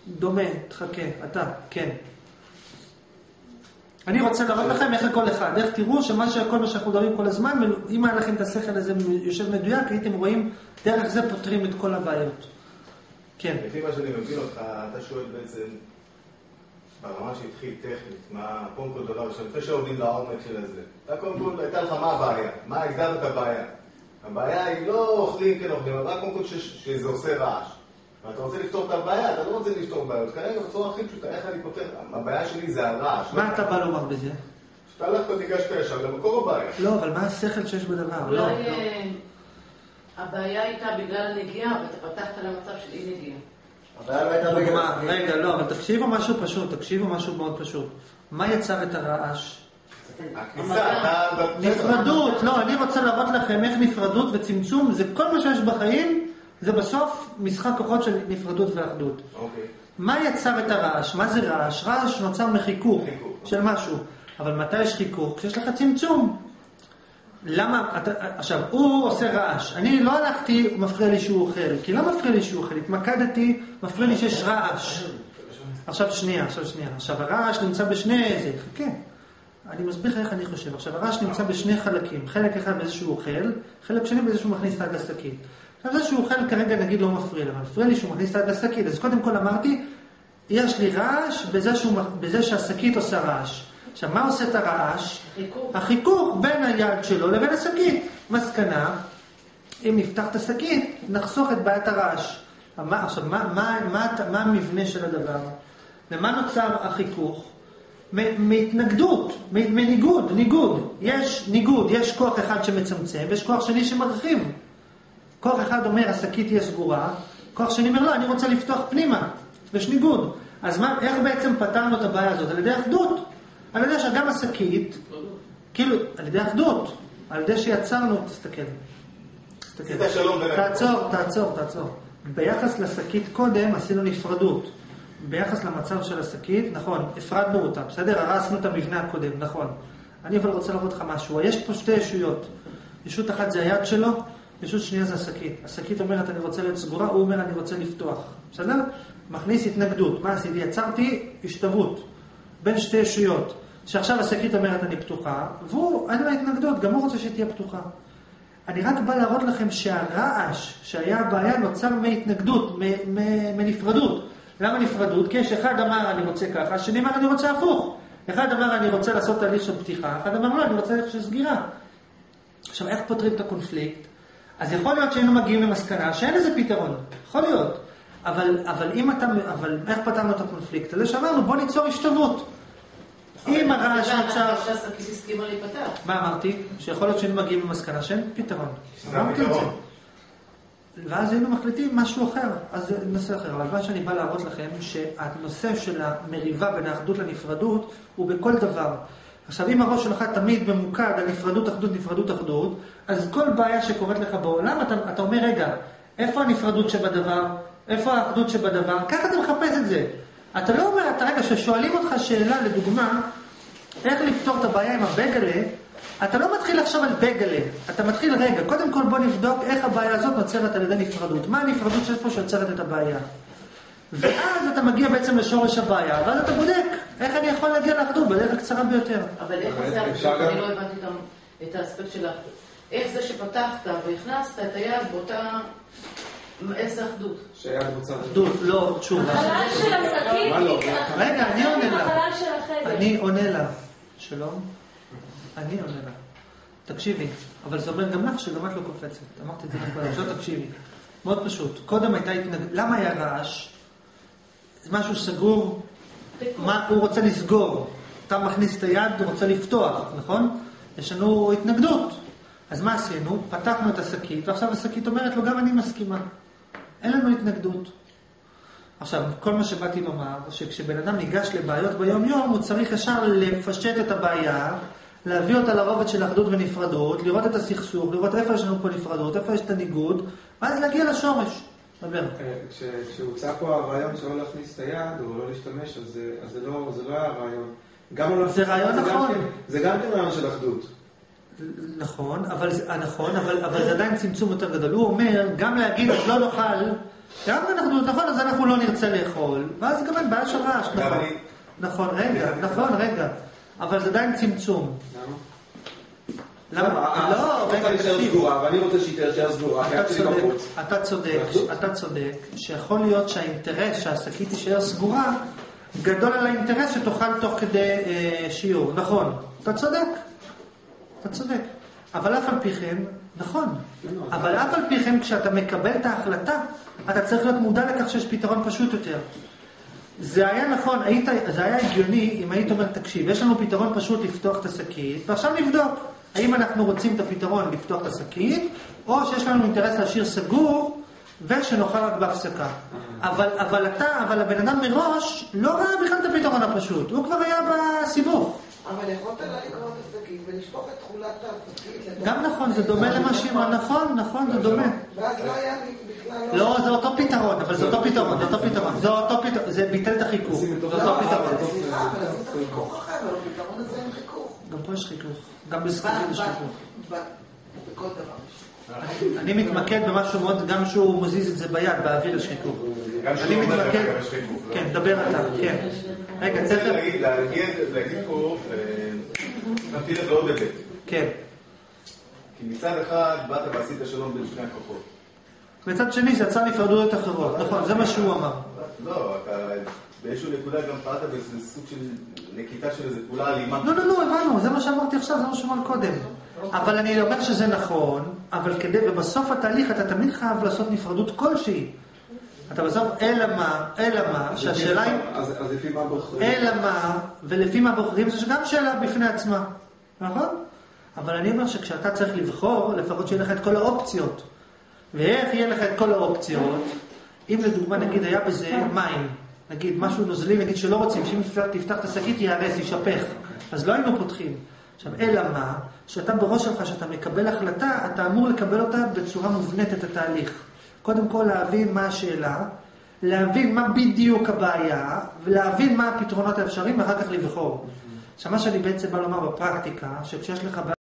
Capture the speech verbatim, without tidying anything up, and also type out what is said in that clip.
דומה, תחכה, אתה, כן. אני רוצה להראות לכם איך לכל אחד, איך תראו שמה שכל מה שאנחנו מדברים כל הזמן, אם היה לכם את השכל הזה יושב מדויק, הייתם רואים, דרך זה פותרים את כל הבעיות. כן. לפי מה שאני מבין אותך, אתה שואל בעצם, ברמה שהתחיל טכנית, מה, קודם כל דבר, לפני שעובדים לעומק של הזה, אתה קודם כל, הייתה לך מה הבעיה, מה הגדרת את הבעיה? הבעיה היא לא אוכלים, כן אוכלים, אבל קודם כל שזה עושה רעש. ואתה רוצה לפתור את הבעיה, אתה לא רוצה לפתור בעיות, כרגע בצורה הכי פשוטה, איך אני פותר? הבעיה שלי זה הרעש. מה אתה בא לומר בזה? שאתה הלכת ניגשת ישר למקור הבעיה. לא, אבל מה השכל שיש בדבר? לא. הבעיה הייתה בגלל הנגיעה, ואתה פתחת למצב של אי נגיעה. הבעיה לא הייתה בגלל... רגע, לא, אבל תקשיבו משהו פשוט, תקשיבו משהו מאוד פשוט. מה יצר את הרעש? הכניסה, אתה... נפרדות, לא, אני רוצה להראות לכם איך נפרדות וצמצום, זה כל מה שיש בחיים, זה בסוף משחק כוחות של נפרדות ואחדות. אוקיי. מה יצר את הרעש? מה זה רעש? רעש נוצר מחיכוך של משהו. אבל מתי יש חיכוך? כשיש לך צמצום. למה? אתה, עכשיו, הוא עושה רעש. אני לא הלכתי, מפריע לי שהוא אוכל. כי לא מפריע לי שהוא אוכל. התמקדתי, מפריע לי שיש רעש. עכשיו שנייה, עכשיו שנייה. עכשיו הרעש נמצא בשני איזה, חכה. אני מסביר לך איך אני חושב. עכשיו הרעש נמצא בשני חלקים. חלק אחד באיזשהו אוכל, חלק שני באיזשהו מכניס את היד לשקית. עכשיו זה שהוא אוכל כרגע נגיד לא מפריע לי, אבל מפריע לי שהוא מכניס את היד לשקית. אז קודם כל אמרתי, יש לי רעש בזה, שהוא, בזה שהשקית עושה רעש. עכשיו, מה עושה את הרעש? חיכוך. החיכוך בין היד שלו לבין השקית. מסקנה, אם נפתח את השקית, נחסוך את בעיית הרעש. מה, עכשיו, מה, מה, מה, מה המבנה של הדבר? ומה נוצר החיכוך? מהתנגדות, מניגוד, ניגוד. יש ניגוד, יש כוח אחד שמצמצם, ויש כוח שני שמרחיב. כוח אחד אומר, השקית תהיה סגורה, כוח שני אומר, לא, אני רוצה לפתוח פנימה. יש ניגוד. אז מה, איך בעצם פתרנו את הבעיה הזאת? על ידי אחדות. על ידי שגם השקית, כאילו, על ידי אחדות, על ידי שיצרנו, תסתכל. תסתכל. תעצור, תעצור, תעצור. ביחס לשקית קודם עשינו נפרדות. ביחס למצב של השקית, נכון, הפרדנו אותה, בסדר? הרסנו את המבנה הקודם, נכון. אני אבל רוצה לראות לך משהו. יש פה שתי ישויות. ישות אחת זה היד שלו, ישות שנייה זה השקית. השקית אומרת, אני רוצה להיות סגורה, הוא אומר, אני רוצה לפתוח. בסדר? מכניס התנגדות. מה עשיתי? יצרתי השתוות בין שתי ישויות. שעכשיו השקית אומרת, אני פתוחה, והוא, אין לה התנגדות, גם הוא רוצה שתהיה פתוחה. אני רק בא להראות לכם שהרעש שהיה הבעיה נוצר מהתנגדות, מנפרדות. למה נפרדות? כי יש אחד אמר אני רוצה ככה, השני אמר אני רוצה הפוך. אחד אמר אני רוצה לעשות תהליך של פתיחה, אחד אמר לא, אני רוצה תהליך של סגירה. עכשיו, איך פותרים את הקונפליקט? אז יכול להיות שהיינו מגיעים למסקנה שאין איזה פתרון. יכול להיות. אבל, אבל אם אתה, אבל איך פתרנו את הקונפליקט? אז שאמרנו, בוא ניצור השתוות. אם הרעש נוצר... שהשקית הסכימה להיפתח. מה אמרתי? שיכול להיות שהיינו מגיעים למסקנה שאין פתרון. אמרתי את זה. ואז היינו מחליטים משהו אחר, אז זה נושא אחר. אבל מה שאני בא להראות לכם, שהנושא של המריבה בין האחדות לנפרדות הוא בכל דבר. עכשיו, אם הראש שלך תמיד ממוקד על נפרדות, אחדות, נפרדות, אחדות, אז כל בעיה שקורית לך בעולם, אתה, אתה אומר, רגע, איפה הנפרדות שבדבר? איפה האחדות שבדבר? ככה אתה מחפש את זה. אתה לא אומר, אתה רגע, ששואלים אותך שאלה, לדוגמה, איך לפתור את הבעיה עם הבגלה, אתה לא מתחיל לחשוב על בגלה, אתה מתחיל רגע, קודם כל בוא נבדוק איך הבעיה הזאת נוצרת על ידי נפרדות. מה הנפרדות שיש פה שיוצרת את הבעיה? ואז אתה מגיע בעצם לשורש הבעיה, ואז אתה בודק איך אני יכול להגיע לאחדות בדרך הקצרה ביותר. אבל איך זה האחדות? אני לא הבנתי את האספקט של האחדות. איך זה שפתחת והכנסת את היד באותה... איזה אחדות? שהיד רוצה... אחדות, לא, תשובה. החלל של השקית... רגע, אני עונה לה. החלל של החדר. אני עונה לה. שלום? אני עונה לה. תקשיבי, אבל זה אומר גם לך שגם את לא קופצת. אמרתי את זה כבר, עכשיו תקשיבי. מאוד פשוט. קודם הייתה התנגדות. למה היה רעש? זה משהו סגור. מה הוא רוצה לסגור? אתה מכניס את היד, הוא רוצה לפתוח, נכון? יש לנו התנגדות. אז מה עשינו? פתחנו את השקית, ועכשיו השקית אומרת לו, גם אני מסכימה. אין לנו התנגדות. עכשיו, כל מה שבאתי לומר, שכשבן אדם ניגש לבעיות ביום-יום, הוא צריך ישר לפשט את הבעיה, להביא אותה לרובד של אחדות ונפרדות, לראות את הסכסוך, לראות איפה יש לנו פה נפרדות, איפה יש את הניגוד, ואז להגיע לשורש. דבר. כשהוצא פה הרעיון שלא להכניס את היד, או לא להשתמש, אז זה לא היה הרעיון. זה רעיון נכון. זה גם כן רעיון של אחדות. נכון, אבל, נכון, אבל, אבל זה עדיין צמצום יותר גדול. הוא אומר, גם להגיד, לא נוכל, גם אנחנו, נכון, אז אנחנו לא נרצה לאכול, ואז גם אין בעיה של רעש, נכון. נכון, רגע, נכון, רגע. אבל זה עדיין צמצום. למה? למה? לא, רגע, תקשיב. ואני רוצה שהיא תישאר סגורה. אתה צודק, אתה צודק, שיכול להיות שהאינטרס שהשקית תישאר סגורה, גדול על האינטרס שתאכל תוך כדי שיעור. נכון, אתה צודק. אתה צודק. אבל אף על פי כן, נכון. אבל אף על פי כן, כשאתה מקבל את ההחלטה, אתה צריך להיות מודע לכך שיש פתרון פשוט יותר. זה היה נכון, היית, זה היה הגיוני אם היית אומר, תקשיב, יש לנו פתרון פשוט לפתוח את השקית, ועכשיו נבדוק האם אנחנו רוצים את הפתרון לפתוח את השקית, או שיש לנו אינטרס להשאיר סגור, ושנוכל רק בהפסקה. אבל, אבל אתה, אבל הבן אדם מראש לא ראה בכלל את הפתרון הפשוט, הוא כבר היה בסיבוך. אבל יכולת לה לקרוא את השקית ולשפוך את תכולת השקית. גם נכון, זה דומה למה שאמר, נכון, נכון, זה דומה. ואז לא היה בכלל... לא, זה אותו פתרון, אבל זה אותו פתרון, זה אותו פתרון, זה אותו פתרון, זה ביטל את החיכוך, זה אותו פתרון. סליחה, אבל עשית חיכוך אחר, אבל בפתרון הזה אין חיכוך. גם פה יש חיכוך, גם בסקרים יש חיכוך. בכל דבר. אני מתמקד במשהו מאוד, גם שהוא מזיז את זה ביד, באוויר יש חיכוך. אני מתמקד, כן, דבר אתה, כן. רגע, אני רוצה להגיד פה, נמתין את לעוד היבט. כן. כי מצד אחד באת ועשית שלום בין שני הכוחות. מצד שני זה יצא נפרדויות אחרות, נכון, זה מה שהוא אמר. לא, אתה באיזשהו נקודה גם פעלת באיזה סוג של נקיטה של איזה פעולה אלימה. לא, לא, לא, הבנו, זה מה שאמרתי עכשיו, זה מה שאמר קודם. אבל אני אומר שזה נכון, אבל כדי, ובסוף התהליך אתה תמיד חייב לעשות נפרדות כלשהי. אתה בסוף, אלא מה, אלא מה, שהשאלה היא... אז לפי מה בוחרים? אלא מה, ולפי מה בוחרים, זה גם שאלה בפני עצמה, נכון? אבל אני אומר שכשאתה צריך לבחור, לפחות שיהיה לך את כל האופציות. ואיך יהיה לך את כל האופציות? אם לדוגמה נגיד היה בזה מים, נגיד משהו נוזלי, נגיד שלא רוצים, שאם תפתח את השקית יערס, יישפך. אז לא היינו פותחים. עכשיו, אלא מה, שאתה בראש שלך, שאתה מקבל החלטה, אתה אמור לקבל אותה בצורה מובנית את התהליך. קודם כל להבין מה השאלה, להבין מה בדיוק הבעיה, ולהבין מה הפתרונות האפשריים, ואחר כך לבחור. עכשיו, מה שאני בעצם בא לומר בפרקטיקה, שכשיש לך